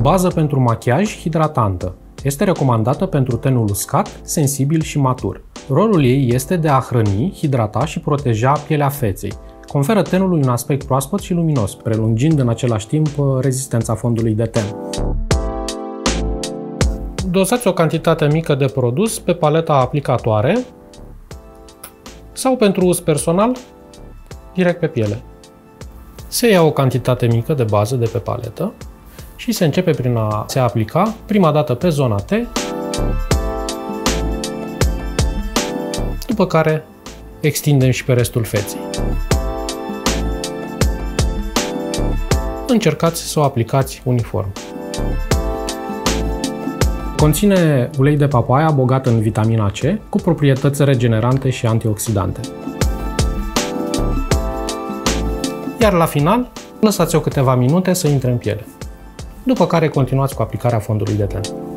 Bază pentru machiaj hidratantă. Este recomandată pentru tenul uscat, sensibil și matur. Rolul ei este de a hrăni, hidrata și proteja pielea feței. Conferă tenului un aspect proaspăt și luminos, prelungind în același timp rezistența fondului de ten. Dosați o cantitate mică de produs pe paleta aplicatoare sau pentru uz personal, direct pe piele. Se ia o cantitate mică de bază de pe paletă și se începe prin a se aplica prima dată pe zona T, după care extindem și pe restul feței. Încercați să o aplicați uniform. Conține ulei de papaia bogat în vitamina C, cu proprietăți regenerante și antioxidante. Iar la final, lăsați-o câteva minute să intre în piele, după care continuați cu aplicarea fondului de ten.